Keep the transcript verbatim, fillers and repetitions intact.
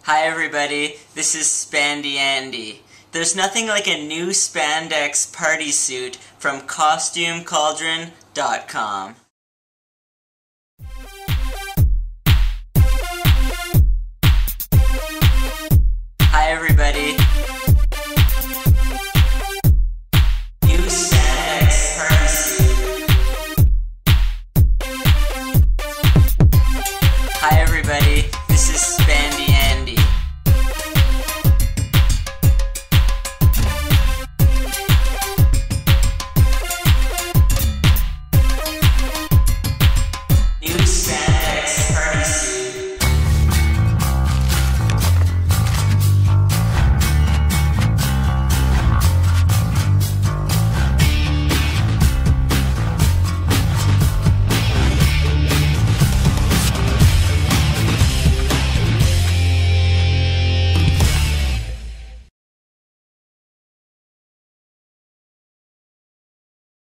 Hi everybody, this is Spandy Andy. There's nothing like a new spandex party suit from costume cauldron dot com.